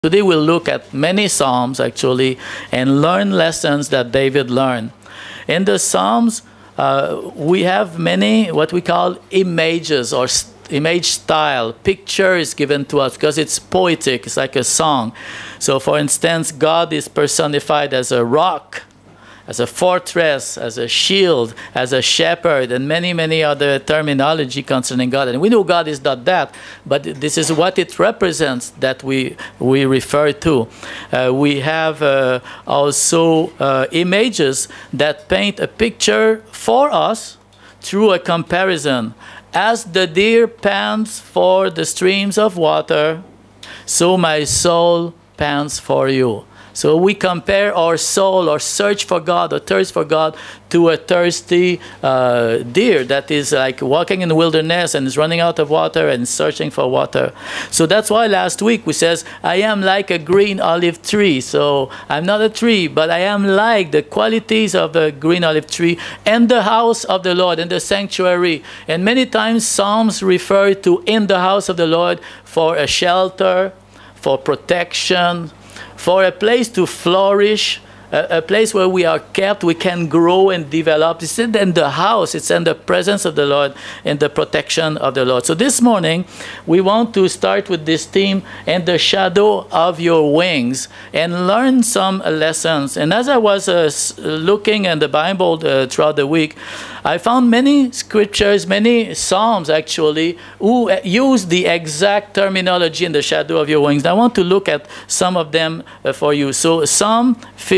Today we'll look at many Psalms actually and learn lessons that David learned. In the Psalms, we have many what we call images or image style. Picture is given to us because it's poetic, it's like a song. So for instance, God is personified as a rock, as a fortress, as a shield, as a shepherd, and many, many other terminology concerning God. And we know God is not that, but this is what it represents that we refer to. We have also images that paint a picture for us through a comparison. As the deer pants for the streams of water, so my soul pants for you. So we compare our soul or search for God or thirst for God to a thirsty deer that is like walking in the wilderness and is running out of water and searching for water. So that's why last week we says, I am like a green olive tree. So I'm not a tree, but I am like the qualities of a green olive tree and the house of the Lord and the sanctuary. And many times Psalms refer to in the house of the Lord for a shelter, for protection, for a place to flourish, a place where we are kept, we can grow and develop. It's in the house, it's in the presence of the Lord and the protection of the Lord. So this morning, we want to start with this theme, in the shadow of your wings, and learn some lessons. And as I was looking in the Bible throughout the week, I found many scriptures, many Psalms actually, who use the exact terminology in the shadow of your wings. I want to look at some of them for you. So Psalm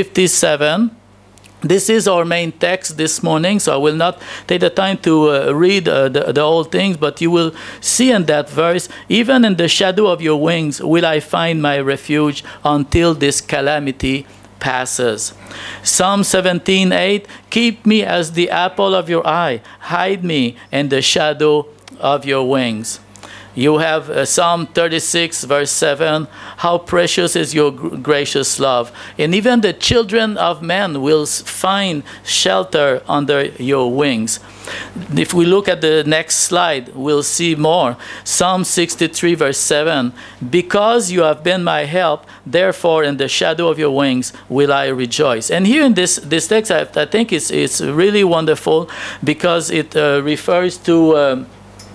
57, this is our main text this morning, so I will not take the time to read the whole thing, but you will see in that verse, even in the shadow of your wings will I find my refuge until this calamity passes. Psalm 17:8, keep me as the apple of your eye, hide me in the shadow of your wings. You have Psalm 36 verse 7, how precious is your gracious love. And even the children of men will find shelter under your wings. If we look at the next slide, we'll see more. Psalm 63 verse 7, because you have been my help, therefore in the shadow of your wings will I rejoice. And here in this text, I think it's really wonderful because it refers to,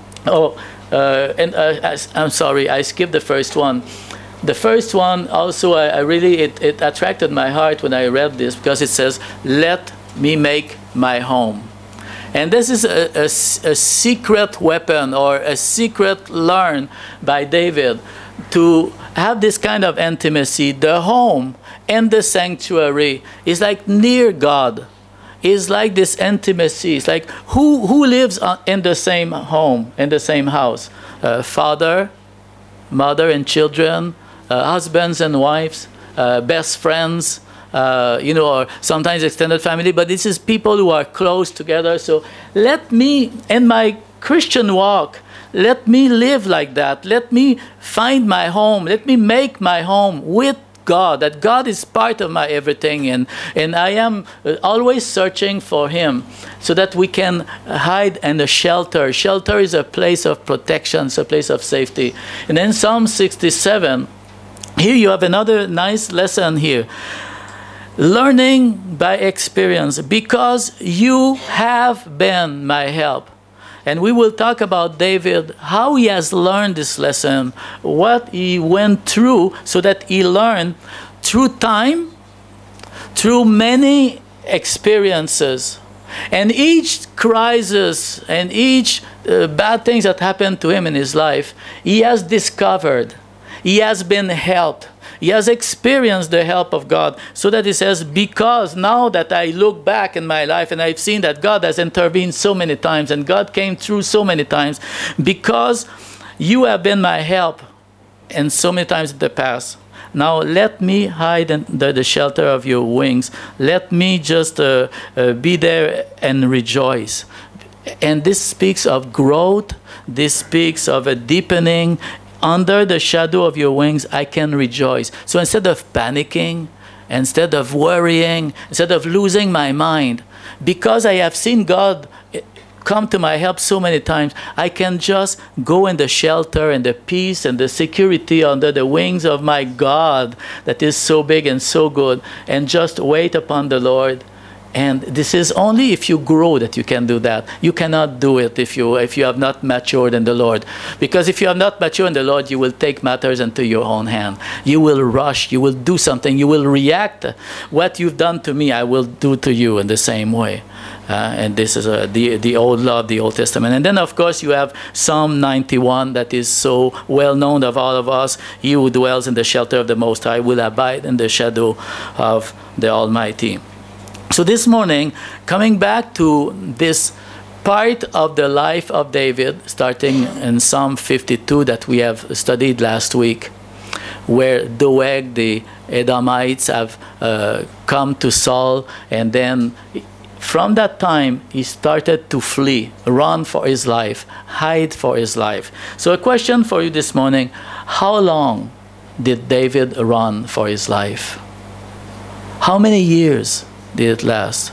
I'm sorry, I skipped the first one. The first one also, it attracted my heart when I read this because it says, let me make my home. And this is a secret weapon or a secret learned by David to have this kind of intimacy. The home and the sanctuary is like near God. Is like this intimacy. It's like who lives in the same home, in the same house? Father, mother and children, husbands and wives, best friends, or sometimes extended family, but this is people who are close together. So let me, in my Christian walk, let me live like that. Let me find my home. Let me make my home with God, that God is part of my everything, and I am always searching for Him so that we can hide in a shelter. Shelter is a place of protection, it's a place of safety. And then Psalm 67, here you have another nice lesson here. Learning by experience, because you have been my help. And we will talk about David, how he has learned this lesson, what he went through so that he learned through time, through many experiences. And each crisis and each bad things that happened to him in his life, he has discovered, he has been helped. He has experienced the help of God, so that he says, because now that I look back in my life and I've seen that God has intervened so many times and God came through so many times, because you have been my help and so many times in the past. Now let me hide under the shelter of your wings. Let me just be there and rejoice. And this speaks of growth. This speaks of a deepening. Under the shadow of your wings, I can rejoice. So instead of panicking, instead of worrying, instead of losing my mind, because I have seen God come to my help so many times. I can just go in the shelter and the peace and the security under the wings of my God that is so big and so good, and just wait upon the Lord. And this is only if you grow that you can do that. You cannot do it if you have not matured in the Lord. Because if you have not matured in the Lord, you will take matters into your own hand. You will rush. You will do something. You will react. What you've done to me, I will do to you in the same way. And this is the old law of the Old Testament. And then, of course, you have Psalm 91 that is so well known of all of us. He who dwells in the shelter of the Most High will abide in the shadow of the Almighty. So this morning, coming back to this part of the life of David, starting in Psalm 52 that we have studied last week, where Doeg, the Edomites, have come to Saul, and then from that time, he started to flee, run for his life, hide for his life. So a question for you this morning: how long did David run for his life? How many years did it last?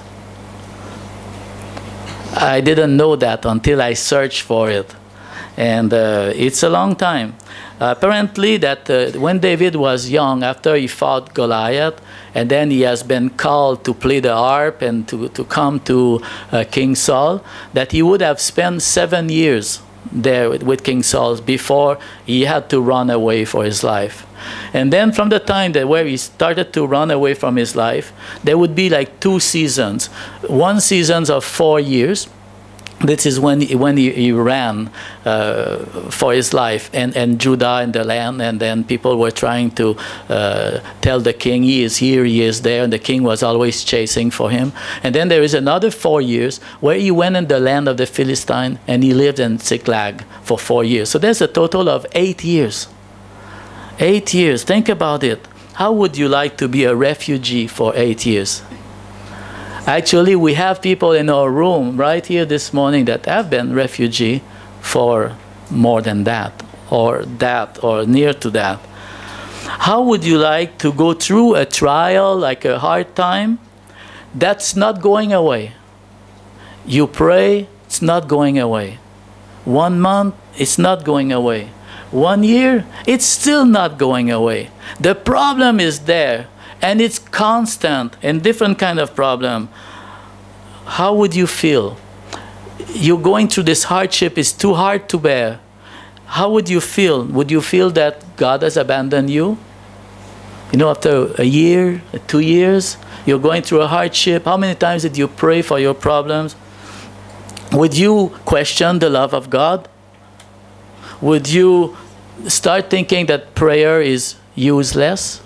I didn't know that until I searched for it. And it's a long time. Apparently that when David was young, after he fought Goliath, and then he has been called to play the harp and to come to King Saul, that he would have spent 7 years there with King Saul before he had to run away for his life. And then from the time that where he started to run away from his life, there would be like 2 seasons. One season of 4 years. This is when he ran for his life, and Judah and the land, and then people were trying to tell the king, he is here, he is there, and the king was always chasing for him. And then there is another 4 years where he went in the land of the Philistine, and he lived in Ziklag for 4 years. So there's a total of 8 years. 8 years. Think about it. How would you like to be a refugee for 8 years? Actually, we have people in our room right here this morning that have been refugee for more than that, or near to that. How would you like to go through a trial, like a hard time, that's not going away? You pray, it's not going away. 1 month, it's not going away. 1 year, it's still not going away. The problem is there, and it's constant and different kind of problem. How would you feel? You're going through this hardship, it's too hard to bear. How would you feel? Would you feel that God has abandoned you? You know, after a year, 2 years, you're going through a hardship. How many times did you pray for your problems? Would you question the love of God? Would you start thinking that prayer is useless?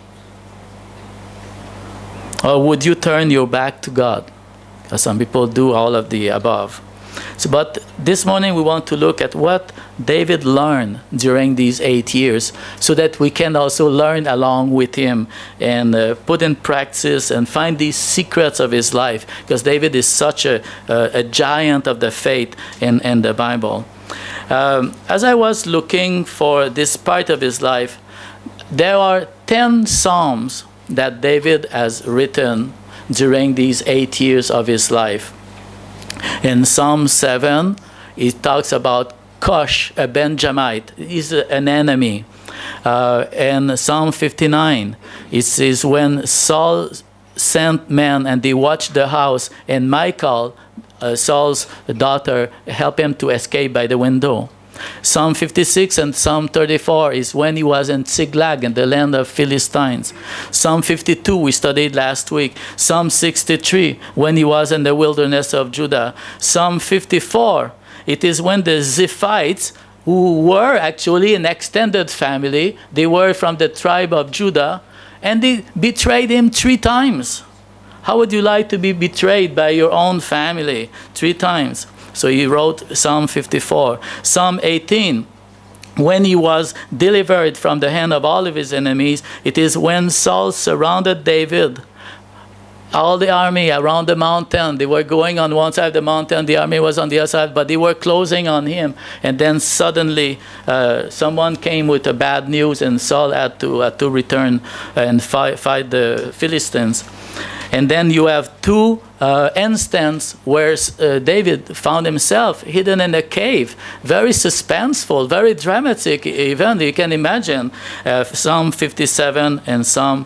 Or would you turn your back to God? Some people do all of the above. So, but this morning we want to look at what David learned during these 8 years, so that we can also learn along with him and put in practice and find these secrets of his life, because David is such a giant of the faith in the Bible. As I was looking for this part of his life, there are 10 Psalms that David has written during these 8 years of his life. In Psalm 7, it talks about Cush, a Benjamite. He's an enemy. In Psalm 59, it says when Saul sent men and they watched the house, and Michal, Saul's daughter, helped him to escape by the window. Psalm 56 and Psalm 34 is when he was in Ziklag in the land of Philistines. Psalm 52 we studied last week. Psalm 63 when he was in the wilderness of Judah. Psalm 54, it is when the Ziphites, who were actually an extended family, they were from the tribe of Judah, and they betrayed him 3 times. How would you like to be betrayed by your own family 3 times? So he wrote Psalm 54. Psalm 18, when he was delivered from the hand of all of his enemies, it is when Saul surrounded David. All the army around the mountain, they were going on one side of the mountain, the army was on the other side, but they were closing on him. And then suddenly someone came with a bad news, and Saul had to return and fight the Philistines. And then you have two instances where David found himself hidden in a cave. Very suspenseful, very dramatic event. You can imagine Psalm 57 and Psalm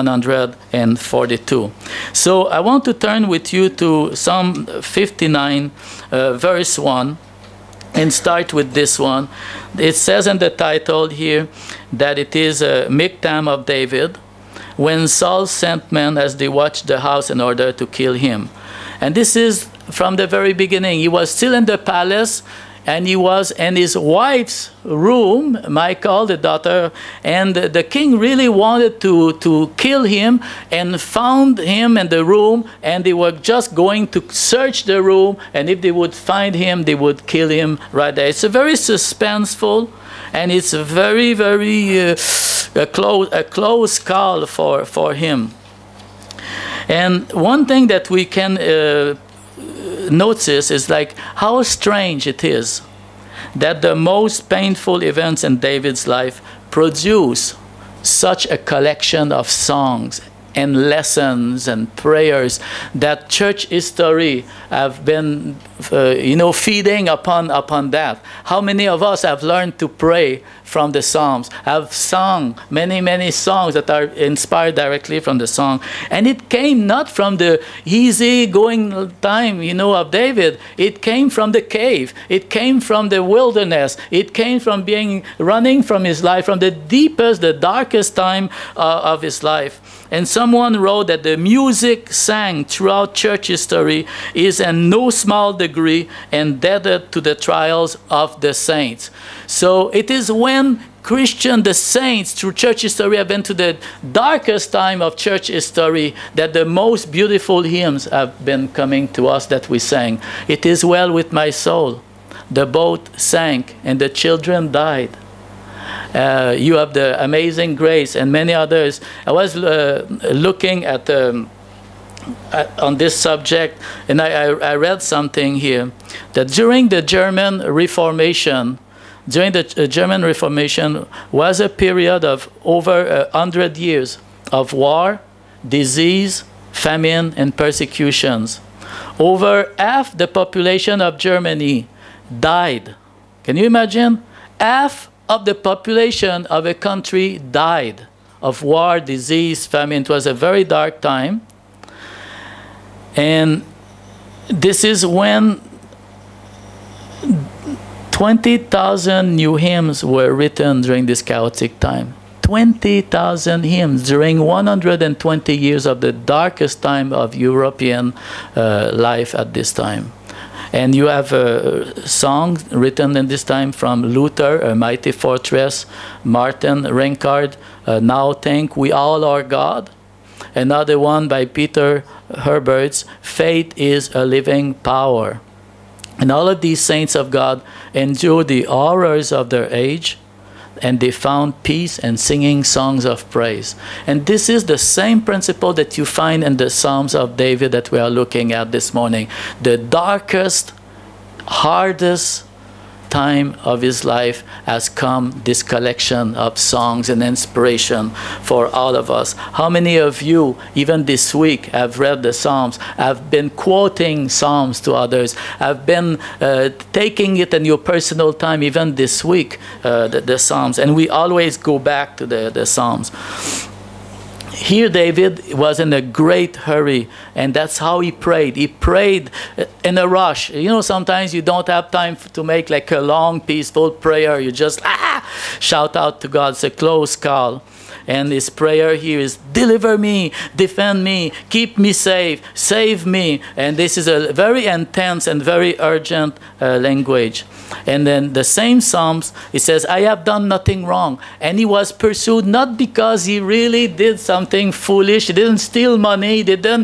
142. So I want to turn with you to Psalm 59, verse 1. And start with this one. It says in the title here that it is a Miktam of David, when Saul sent men as they watched the house in order to kill him. And this is from the very beginning. He was still in the palace, and he was in his wife's room, Michal, the daughter, and the king really wanted to kill him, and found him in the room, and they were just going to search the room, and if they would find him, they would kill him right there. It's a very suspenseful, and it's a very, very a close call for him. And one thing that we can notice is like how strange it is that the most painful events in David's life produce such a collection of songs and lessons and prayers that church history have been feeding upon that. How many of us have learned to pray from the Psalms, have sung many songs that are inspired directly from the song? And it came not from the easy going time, of David. It came from the cave. It came from the wilderness. It came from running from his life, from the deepest, the darkest time of his life. And someone wrote that the music sang throughout church history is in no small degree indebted to the trials of the saints. So it is when the saints through church history have been to the darkest time of church history that the most beautiful hymns have been coming to us that we sang. It is well with my soul. The boat sank and the children died. You have the Amazing Grace and many others. I was looking at on this subject, and I read something here that during the German Reformation, was a period of over 100 years of war, disease, famine, and persecutions. Over half the population of Germany died. Can you imagine? Half of the population of a country died of war, disease, famine. It was a very dark time. And this is when 20,000 new hymns were written during this chaotic time. 20,000 hymns during 120 years of the darkest time of European life at this time. And you have songs written in this time from Luther, A Mighty Fortress, Martin Rinkard, Now Think We All Are God. Another one by Peter Herberts, Faith is a Living Power. And all of these saints of God endured the horrors of their age, and they found peace and singing songs of praise. And this is the same principle that you find in the Psalms of David that we are looking at this morning. The darkest, hardest time of his life has come, this collection of songs and inspiration for all of us. How many of you, even this week, have read the Psalms, have been quoting Psalms to others, have been taking it in your personal time, even this week, the Psalms? And we always go back to the Psalms. Here David was in a great hurry, and that's how he prayed. He prayed in a rush. Sometimes you don't have time to make like a long, peaceful prayer. You just shout out to God. It's a close call. And his prayer here is, deliver me, defend me, keep me safe, save me. And this is a very intense and very urgent language. And then the same Psalms, it says, I have done nothing wrong. And he was pursued not because he really did something foolish. He didn't steal money. He didn't,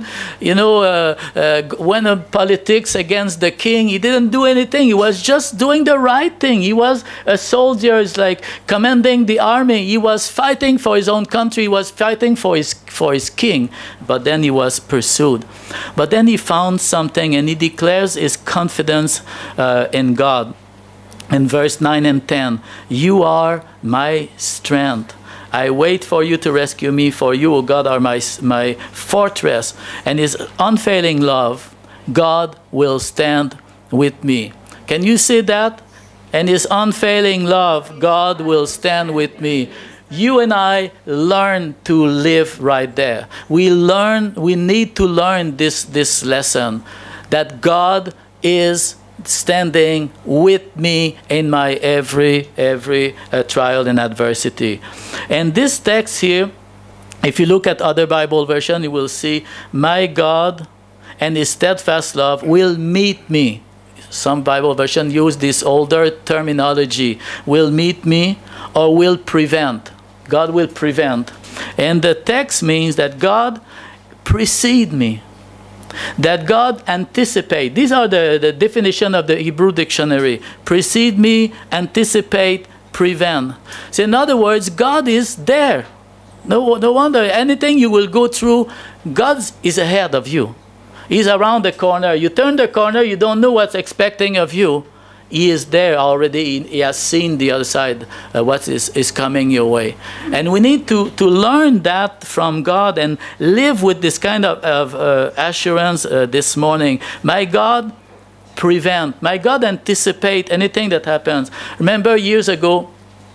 went on politics against the king. He didn't do anything. He was just doing the right thing. He was a soldier, like commanding the army. He was fighting for his own country. He was fighting for his king. But then he was pursued. But then he found something, and he declares his confidence in God. In verse 9 and 10, you are my strength. I wait for you to rescue me, for you, O God, are my fortress. And his unfailing love, God will stand with me. Can you see that? And his unfailing love, God will stand with me. You and I learn to live right there. We need to learn this lesson, that God is standing with me in my every trial and adversity. And this text here, if you look at other Bible version, you will see, my God and his steadfast love will meet me. Some Bible version use this older terminology, will meet me or will prevent. God will prevent. And the text means that God precede me, that God anticipate. These are the definition of the Hebrew dictionary. Precede me, anticipate, prevent. So in other words, God is there. No wonder anything you will go through, God is ahead of you. He's around the corner. You turn the corner, you don't know what's expecting of you. He is there already. He has seen the other side, what is coming your way. And we need to learn that from God and live with this kind of assurance this morning. My God prevent. My God anticipate anything that happens. Remember years ago,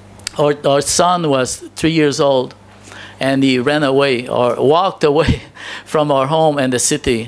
our son was 3 years old, and he ran away or walked away from our home in the city.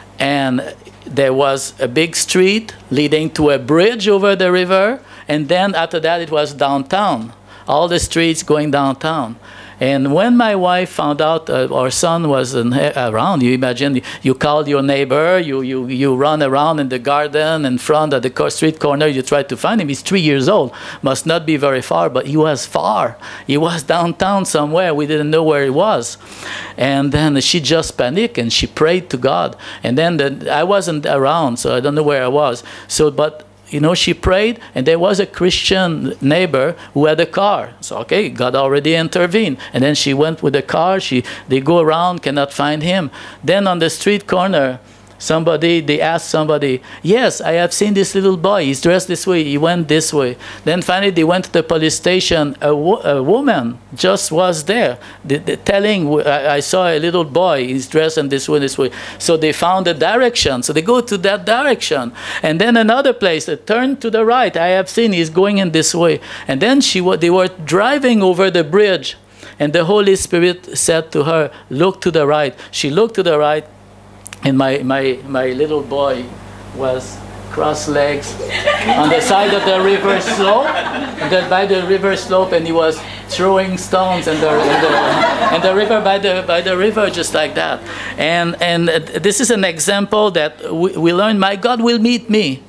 And there was a big street leading to a bridge over the river, and then after that it was downtown, all the streets going downtown. And when my wife found out our son was around, you imagine, you call your neighbor, you run around in the garden in front of the street corner, you try to find him. He's 3 years old, must not be very far, but he was far. He was downtown somewhere, we didn't know where he was. And then she just panicked and she prayed to God. And then I wasn't around, so I don't know where I was. So, but you know, she prayed, and there was a Christian neighbor who had a car. So, okay, God already intervened. And then she went with the car. They go around, cannot find him. Then on the street corner, they asked somebody, yes, I have seen this little boy. He's dressed this way. He went this way. Then finally they went to the police station. A woman just was there telling, I saw a little boy. He's dressed in this way, this way. So they found a direction. So they go to that direction. And then another place, turn to the right. I have seen he's going in this way. And then they were driving over the bridge. And the Holy Spirit said to her, look to the right. She looked to the right. And my little boy was cross legs on the side of the river slope, and then by the river slope, and he was throwing stones in the river by the river, just like that. And this is an example that we learn. My God will meet me.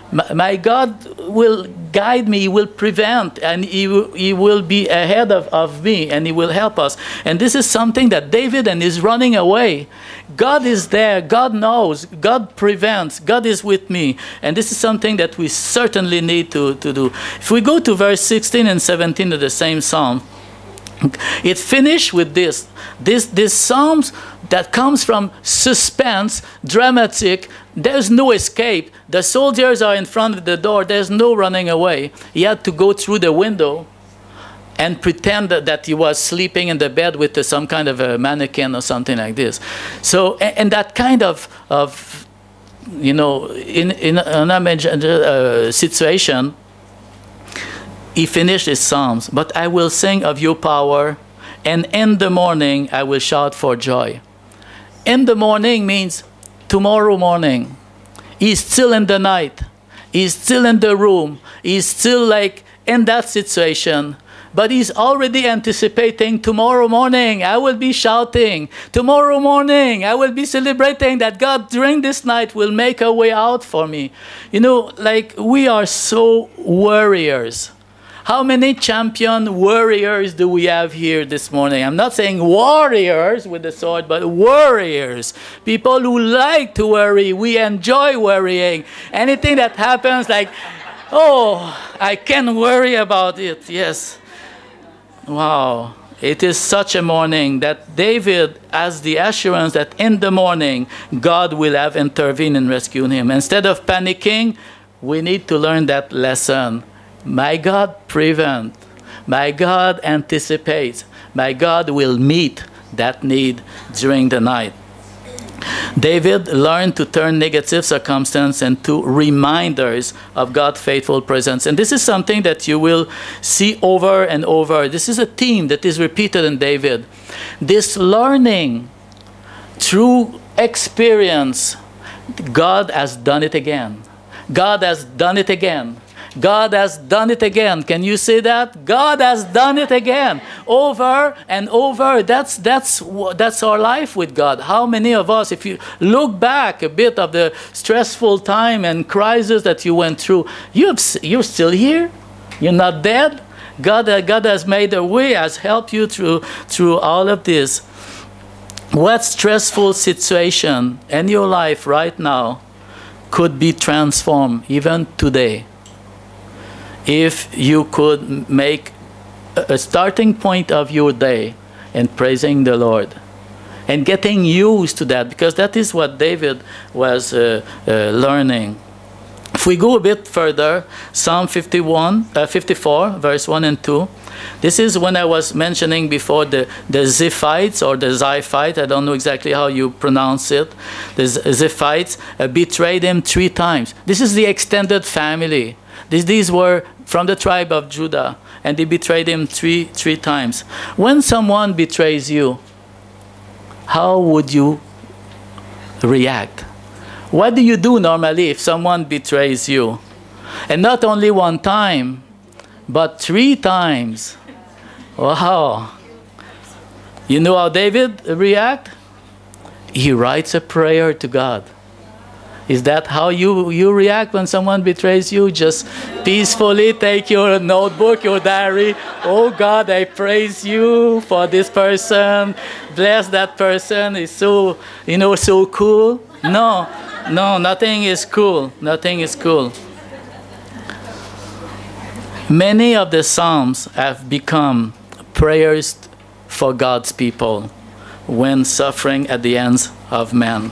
My God will guide me, he will prevent, and he will be ahead of me, and he will help us. And this is something that David and is running away. God is there, God knows, God prevents, God is with me. And this is something that we certainly need to do. If we go to verse 16 and 17 of the same psalm, it finished with this psalms that comes from suspense, dramatic. There's no escape. The soldiers are in front of the door. There's no running away. He had to go through the window and pretend that he was sleeping in the bed with some kind of a mannequin or something like this. So, and that kind of you know, in an imagined situation, he finished his psalms. But I will sing of your power, and in the morning I will shout for joy. In the morning means tomorrow morning. He's still in the night. He's still in the room. He's still like in that situation. But he's already anticipating tomorrow morning I will be shouting. Tomorrow morning I will be celebrating that God during this night will make a way out for me. You know, like we are so warriors. How many champion warriors do we have here this morning? I'm not saying warriors with the sword, but warriors. People who like to worry. We enjoy worrying. Anything that happens like, oh, I can worry about it. Yes. Wow. It is such a morning that David has the assurance that in the morning, God will have intervened and rescued him. Instead of panicking, we need to learn that lesson. My God prevent. My God anticipates. My God will meet that need during the night. David learned to turn negative circumstance into reminders of God's faithful presence. And this is something that you will see over and over. This is a theme that is repeated in David. This learning through experience, God has done it again. God has done it again. God has done it again. Can you say that? God has done it again, over and over. That's our life with God. How many of us, if you look back a bit of the stressful time and crisis that you went through, you're still here. You're not dead. God has made a way, has helped you through all of this. What stressful situation in your life right now could be transformed even today if you could make a starting point of your day in praising the Lord and getting used to that, because that is what David was learning. If we go a bit further, Psalm 54, verse 1 and 2, this is when I was mentioning before the Ziphites or the Ziphites, I don't know exactly how you pronounce it. The Ziphites betrayed him 3 times. This is the extended family. These were from the tribe of Judah, and they betrayed him three times. When someone betrays you, how would you react? What do you do normally if someone betrays you? And not only 1 time, but 3 times. Wow. You know how David reacts? He writes a prayer to God. Is that how you react when someone betrays you? Just peacefully take your notebook, your diary. Oh God, I praise you for this person. Bless that person. It's so, so cool. No, nothing is cool. Nothing is cool. Many of the Psalms have become prayers for God's people when suffering at the hands of man.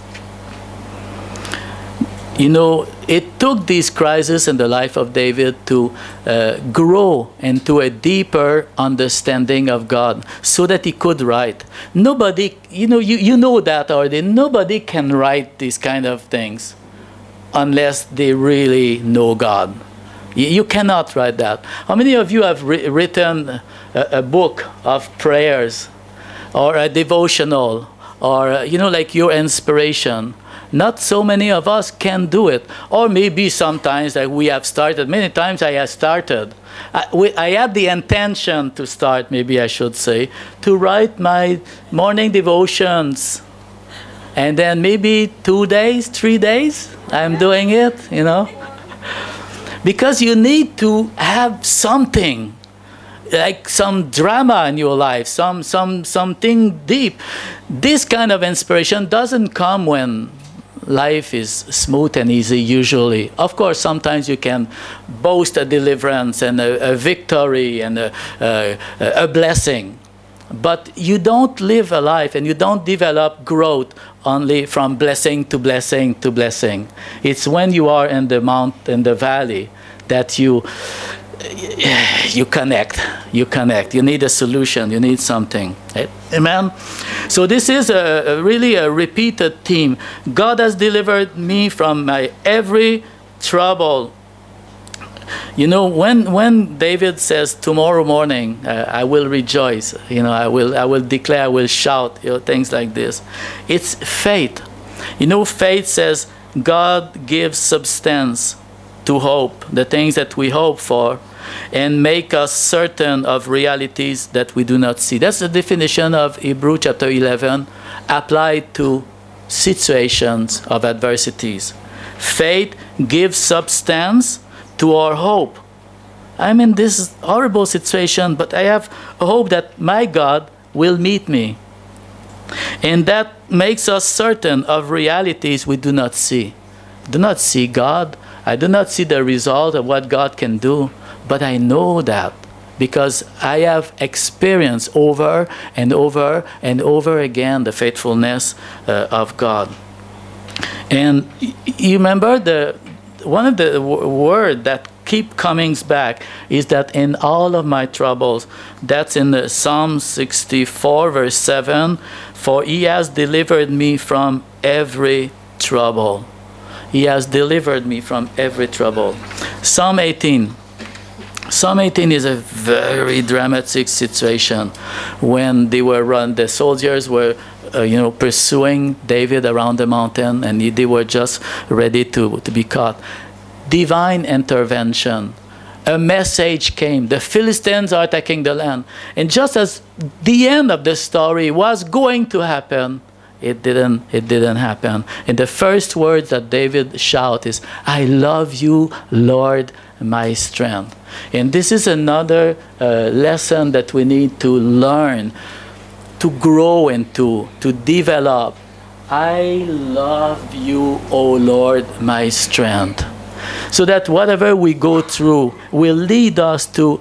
It took these crises in the life of David to grow into a deeper understanding of God so that he could write. Nobody, you know that already, nobody can write these kind of things unless they really know God. You cannot write that. How many of you have written a book of prayers or a devotional or, like your inspiration? Not so many of us can do it. Or maybe sometimes like we have started. Many times I have started. I had the intention to start, maybe I should say, to write my morning devotions. And then maybe 2 days, 3 days, I'm doing it, Because you need to have something, like some drama in your life, something deep. This kind of inspiration doesn't come when life is smooth and easy usually. Of course, sometimes you can boast a deliverance and a victory and a blessing. But you don't live a life and you don't develop growth only from blessing to blessing to blessing. It's when you are in the in the valley that you connect. You need a solution. You need something. Amen? So this is really a repeated theme. God has delivered me from my every trouble. When David says, tomorrow morning, I will rejoice, I will declare, I will shout, things like this. It's faith. Faith says God gives substance to hope, the things that we hope for, and make us certain of realities that we do not see. That's the definition of Hebrews chapter 11 applied to situations of adversities. Faith gives substance to our hope. I'm in this horrible situation, but I have a hope that my God will meet me. And that makes us certain of realities we do not see. I do not see God. I do not see the result of what God can do. But I know that because I have experienced over and over and over again the faithfulness of God. And you remember one of the word that keep coming back is that in all of my troubles, that's in the Psalm 64 verse 7, for he has delivered me from every trouble. He has delivered me from every trouble. Psalm 18. Psalm 18 is a very dramatic situation when the soldiers were pursuing David around the mountain, and they were just ready to be caught. Divine intervention. A message came. The Philistines are attacking the land. And just as the end of the story was going to happen, it didn't happen. And the first words that David shouted is, I love you, Lord, my strength. And this is another lesson that we need to learn, to grow into, to develop. I love you, O Lord, my strength. So that whatever we go through will lead us to,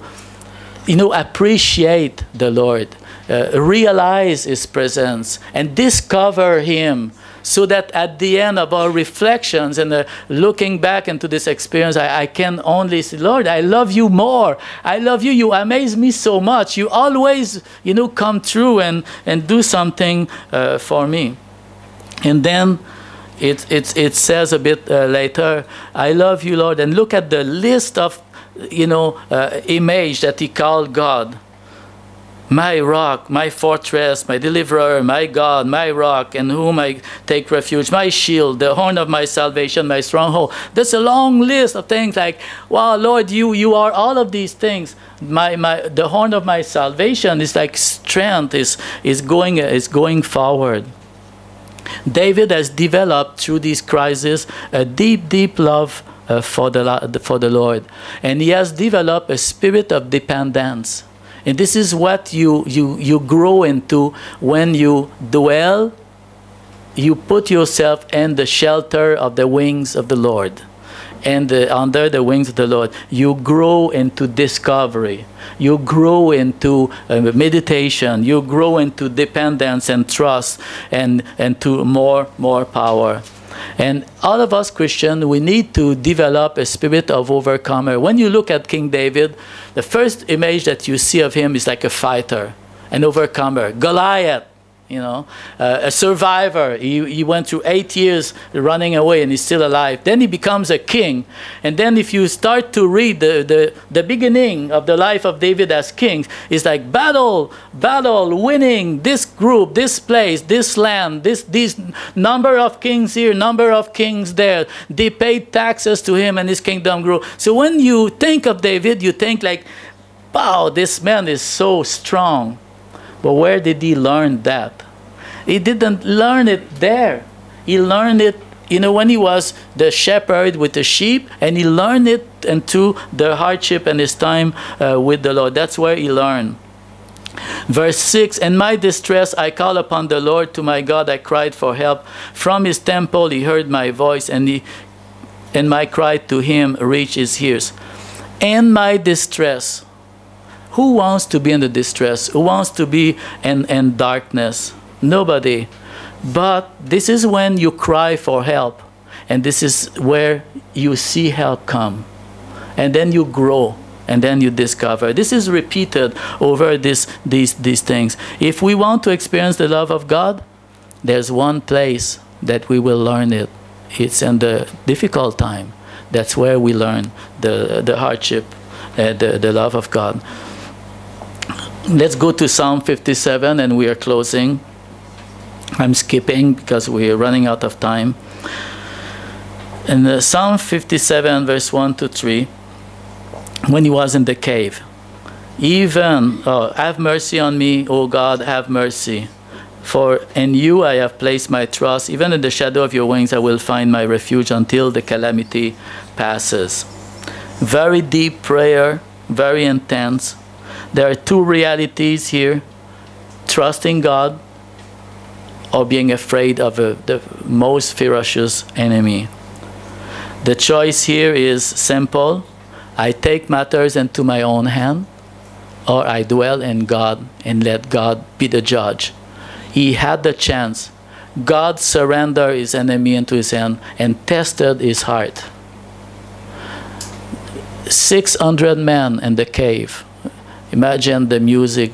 appreciate the Lord, realize His presence, and discover Him. So that at the end of our reflections and looking back into this experience, I can only say, Lord, I love you more. I love you. You amaze me so much. You always, come through and do something for me. And then it says a bit later, I love you, Lord. And look at the list of, image that he called God. My rock, my fortress, my deliverer, my God, my rock, in whom I take refuge, my shield, the horn of my salvation, my stronghold. There's a long list of things like, wow, Lord, you are all of these things. The horn of my salvation is like strength, is going forward. David has developed through these crises a deep, deep love for the Lord, and he has developed a spirit of dependence. And this is what you grow into when you dwell, you put yourself in the shelter of the wings of the Lord. And under the wings of the Lord, you grow into discovery. You grow into meditation. You grow into dependence and trust and to more power. And all of us Christians, we need to develop a spirit of overcomer. When you look at King David, the first image that you see of him is like a fighter, an overcomer. Goliath, a survivor. He went through 8 years running away and he's still alive. Then he becomes a king. And then if you start to read the beginning of the life of David as king, it's like battle, winning, this group, this place, this land, this number of kings here, number of kings there. They paid taxes to him and his kingdom grew. So when you think of David, you think like, wow, this man is so strong. But where did he learn that? He didn't learn it there. He learned it, when he was the shepherd with the sheep, and he learned it into the hardship and his time with the Lord. That's where he learned. Verse 6, in my distress I called upon the Lord, to my God I cried for help. From his temple he heard my voice, and my cry to him reached his ears. In my distress. Who wants to be in the distress? Who wants to be in darkness? Nobody. But this is when you cry for help. And this is where you see help come. And then you grow. And then you discover. This is repeated over these things. If we want to experience the love of God, there's one place that we will learn it. It's in the difficult time. That's where we learn the hardship, the love of God. Let's go to Psalm 57, and we are closing. I'm skipping because we are running out of time. In Psalm 57, verse 1 to 3, when he was in the cave, have mercy on me, O God, have mercy. For in you I have placed my trust. Even in the shadow of your wings I will find my refuge until the calamity passes. Very deep prayer, very intense. There are two realities here: trusting God or being afraid of the most ferocious enemy. The choice here is simple. I take matters into my own hand, or I dwell in God and let God be the judge. He had the chance. God surrendered his enemy into his hand and tested his heart. 600 men in the cave. Imagine the music,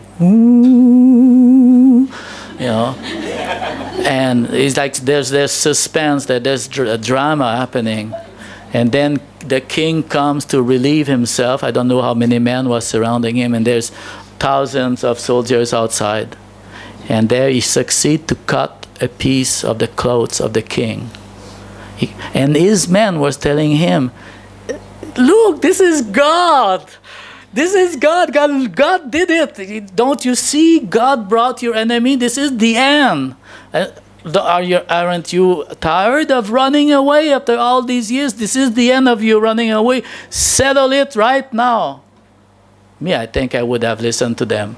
you know, and it's like there's suspense, there's a drama happening. And then the king comes to relieve himself. I don't know how many men were surrounding him, and there's thousands of soldiers outside. And there he succeeds to cut a piece of the clothes of the king. And his men were telling him, look, this is God. This is God. God did it. Don't you see? God brought your enemy. This is the end. Aren't you tired of running away after all these years? This is the end of you running away. Settle it right now. Me, I think I would have listened to them.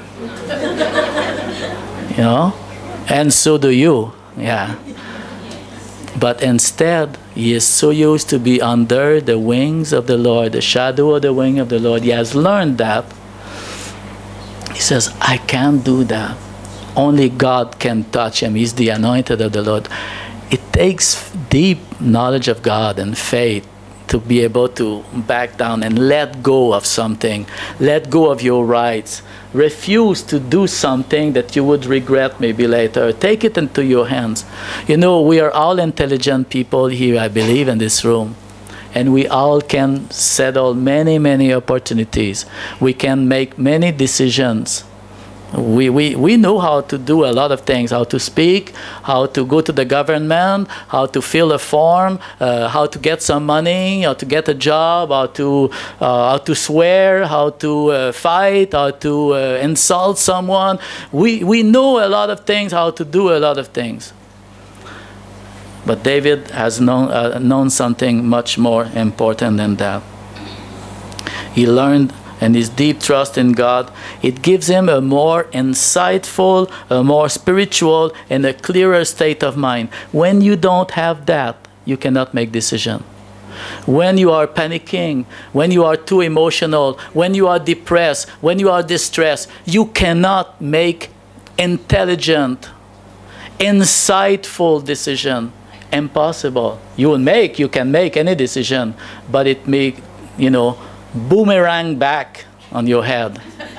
You know? And so do you. Yeah. But instead, he is so used to be under the wings of the Lord, the shadow of the wing of the Lord. He has learned that. He says, I can't do that. Only God can touch him. He's the anointed of the Lord. It takes deep knowledge of God and faith to be able to back down and let go of something. Let go of your rights. Refuse to do something that you would regret maybe later. Take it into your hands. You know, we are all intelligent people here, I believe, in this room. And we all can settle many, many opportunities. We can make many decisions. We know how to do a lot of things, how to speak, how to go to the government, how to fill a form, how to get some money, how to get a job, how to swear, how to fight, how to insult someone. We know a lot of things, how to do a lot of things. But David has known something much more important than that. He learned, and his deep trust in God, it gives him a more insightful, a more spiritual, and a clearer state of mind. When you don't have that, you cannot make decisions. When you are panicking, when you are too emotional, when you are depressed, when you are distressed, you cannot make intelligent, insightful decision. Impossible. You can make any decision, but it may, you know, boomerang back on your head.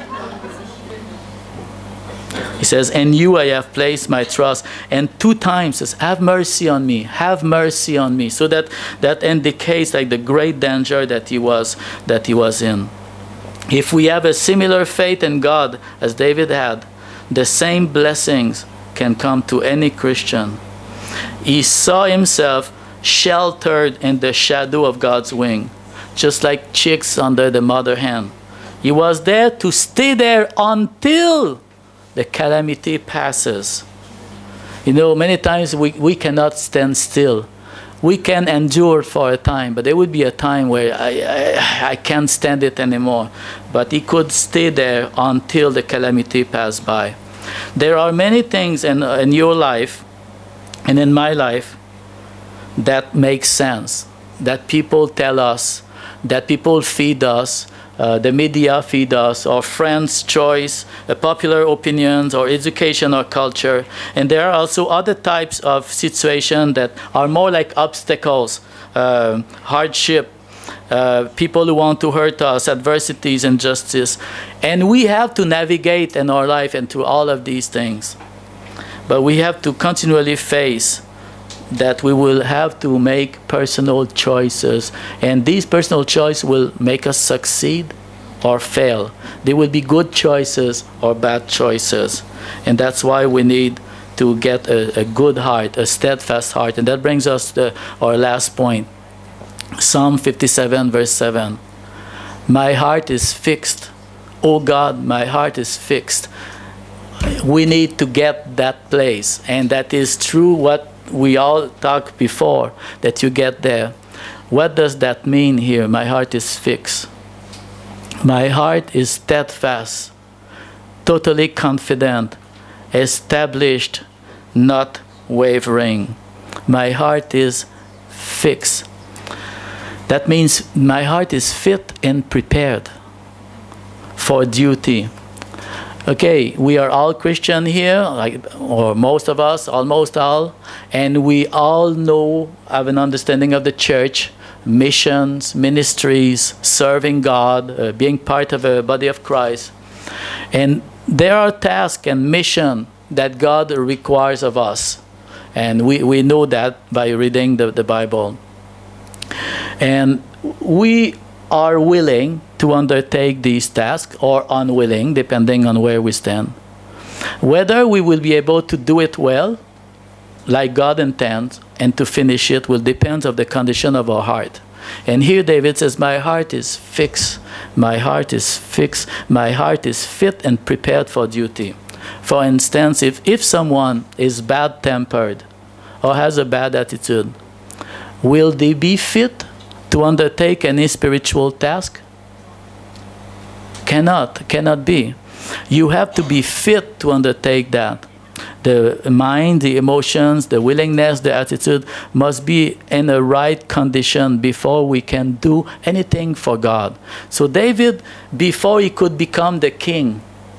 He says, in you I have placed my trust. And 2 times says, have mercy on me, have mercy on me. So that indicates like the great danger that he was in. If we have a similar faith in God as David had, the same blessings can come to any Christian. He saw himself sheltered in the shadow of God's wing, just like chicks under the mother hen. He was there to stay there until the calamity passes. You know, many times we cannot stand still. We can endure for a time, but there would be a time where I can't stand it anymore. But he could stay there until the calamity passed by. There are many things in your life and in my life that make sense, that people tell us, that people feed us, the media feed us, or friends' choice, popular opinions, or education or culture. And there are also other types of situations that are more like obstacles, hardship, people who want to hurt us, adversities, injustice. And we have to navigate in our life into all of these things. But we have to continually face that we will have to make personal choices. And these personal choices will make us succeed or fail. They will be good choices or bad choices. And that's why we need to get a good heart, a steadfast heart. And that brings us to our last point. Psalm 57, verse 7. My heart is fixed. Oh God, my heart is fixed. We need to get that place. And that is true what we all talked before, that you get there. What does that mean here? My heart is fixed. My heart is steadfast, totally confident, established, not wavering. My heart is fixed. That means my heart is fit and prepared for duty. Okay, we are all Christian here, or most of us, almost all, and we all know, have an understanding of the church. missions, ministries, serving God, being part of a body of Christ. And there are tasks and mission that God requires of us. And we know that by reading the Bible. And we are willing to undertake these tasks, or unwilling, depending on where we stand. Whether we will be able to do it well, like God intends, and to finish it will depend on the condition of our heart. And here David says, my heart is fixed. My heart is fixed. My heart is fit and prepared for duty. For instance, if someone is bad-tempered or has a bad attitude, will they be fit to undertake any spiritual task? Cannot be. You have to be fit to undertake that. The mind, the emotions, the willingness, the attitude must be in the right condition before we can do anything for God. So David, before he could become the king,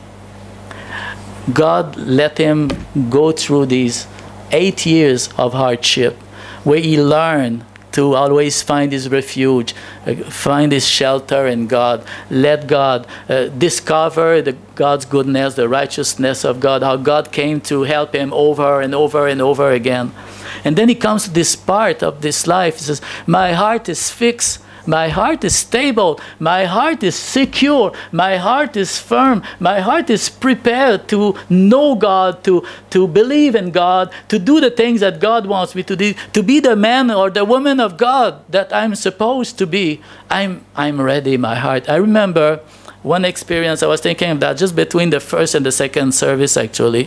God let him go through these 8 years of hardship where he learned to always find his refuge, find his shelter in God. Let God discover God's goodness, the righteousness of God, how God came to help him over and over and over again. And then he comes to this part of this life. He says, my heart is fixed. My heart is stable. My heart is secure. My heart is firm. My heart is prepared to know God, to believe in God, to do the things that God wants me to do, to be the man or the woman of God that I'm supposed to be. I'm ready, my heart. I remember one experience, I was thinking of that just between the first and the second service, actually.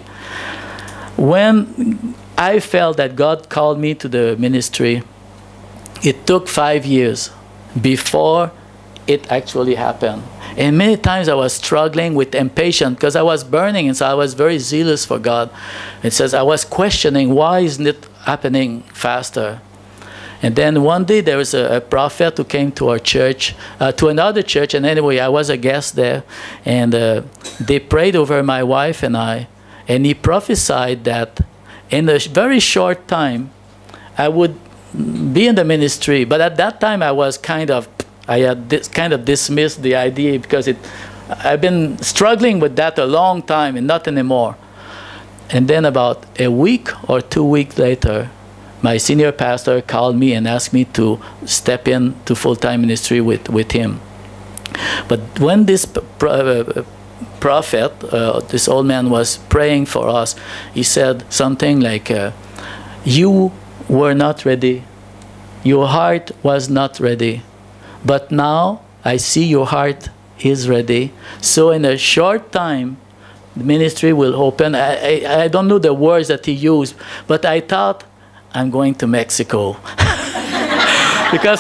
When I felt that God called me to the ministry, it took 5 years before it actually happened. And many times I was struggling with impatience because I was burning, and so I was very zealous for God. It says I was questioning, why isn't it happening faster? And then one day there was a prophet who came to our church, to another church, and anyway, I was a guest there, and they prayed over my wife and I, and he prophesied that in a very short time I would be in the ministry. But at that time I had dismissed the idea because I've been struggling with that a long time and not anymore. And then about a week or 2 weeks later, my senior pastor called me and asked me to step in to full-time ministry with him. But when this prophet, this old man, was praying for us, he said something like, you were not ready. Your heart was not ready. But now I see your heart is ready. So in a short time, the ministry will open. I don't know the words that he used, but I thought, I'm going to Mexico. because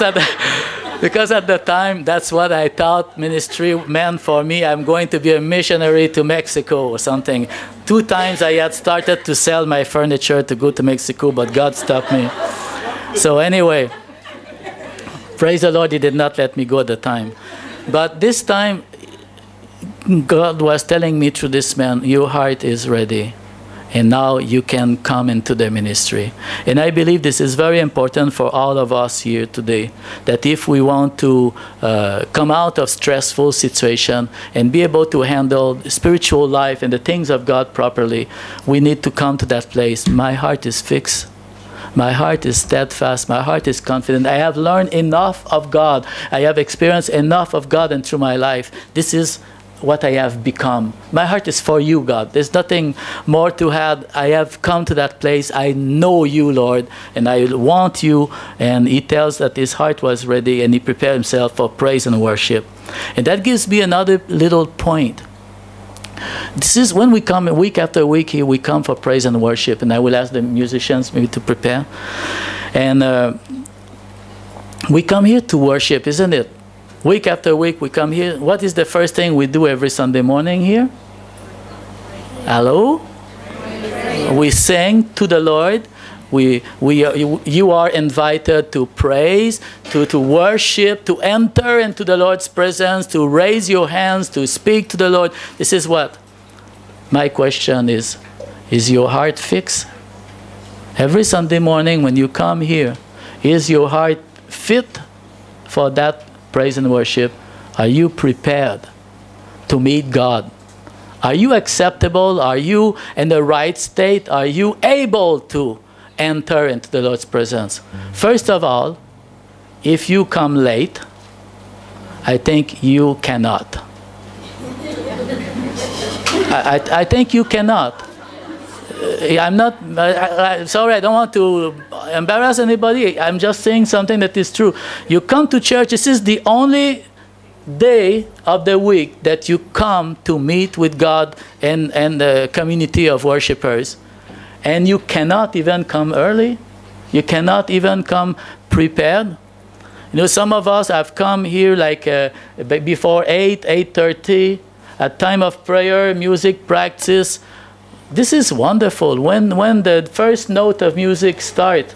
at the time, that's what I thought ministry meant for me. I'm going to be a missionary to Mexico or something. 2 times I had started to sell my furniture to go to Mexico, but God stopped me. So anyway, praise the Lord, he did not let me go at the time. But this time, God was telling me through this man, your heart is ready. And now you can come into the ministry. And I believe this is very important for all of us here today, that if we want to come out of stressful situation and be able to handle spiritual life and the things of God properly, we need to come to that place. My heart is fixed. My heart is steadfast. My heart is confident. I have learned enough of God. I have experienced enough of God and through my life. This is what I have become. My heart is for you, God. There's nothing more to add. I have come to that place. I know you, Lord, and I want you. And he tells that his heart was ready and he prepared himself for praise and worship. And that gives me another little point. This is when we come week after week here, we come for praise and worship. And I will ask the musicians maybe to prepare. And we come here to worship, isn't it? Week after week, we come here. What is the first thing we do every Sunday morning here? Hello? We sing to the Lord. You are invited to praise, to worship, to enter into the Lord's presence, to raise your hands, to speak to the Lord. This is what? My question is your heart fixed? Every Sunday morning when you come here, is your heart fit for that praise and worship, are you prepared to meet God? Are you acceptable? Are you in the right state? Are you able to enter into the Lord's presence? First of all, if you come late, I think you cannot. I think you cannot. I'm not, sorry, I don't want to embarrass anybody. I'm just saying something that is true. You come to church, this is the only day of the week that you come to meet with God and the community of worshipers. And you cannot even come early. You cannot even come prepared. You know, some of us have come here like before 8:30, at time of prayer, music practice. This is wonderful. When the first note of music starts,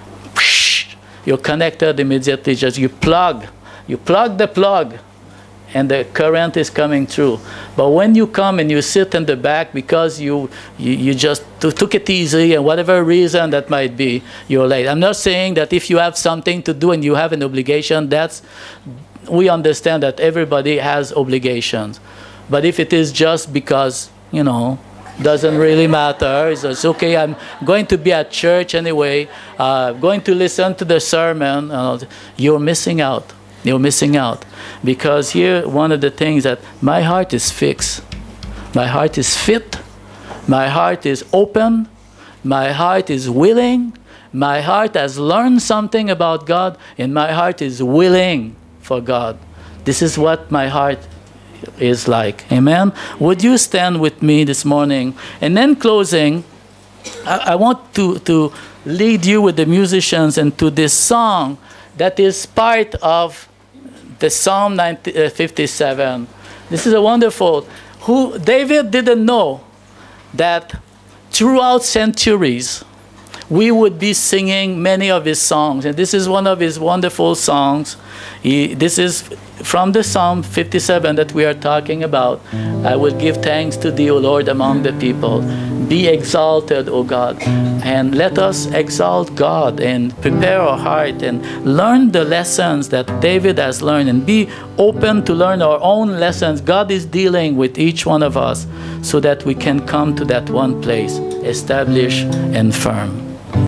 you're connected immediately. Just you plug the plug, and the current is coming through. But when you come and you sit in the back because you just took it easy and whatever reason that might be, you're late. I'm not saying that if you have something to do and you have an obligation, we understand that everybody has obligations. But if it is just because, you know, doesn't really matter, it's okay, I'm going to be at church anyway, going to listen to the sermon, you're missing out. You're missing out. Because here, one of the things that my heart is fixed. My heart is fit. My heart is open. My heart is willing. My heart has learned something about God, and my heart is willing for God. This is what my heart is like. Amen? Would you stand with me this morning? And then closing, I want to lead you with the musicians into this song that is part of the Psalm 57. This is a wonderful. David didn't know that throughout centuries we would be singing many of his songs, and this is one of his wonderful songs. This is from the Psalm 57 that we are talking about. I will give thanks to thee, O Lord, among the people. Be exalted, O God. And let us exalt God and prepare our heart and learn the lessons that David has learned, and be open to learn our own lessons. God is dealing with each one of us so that we can come to that one place, established and firm.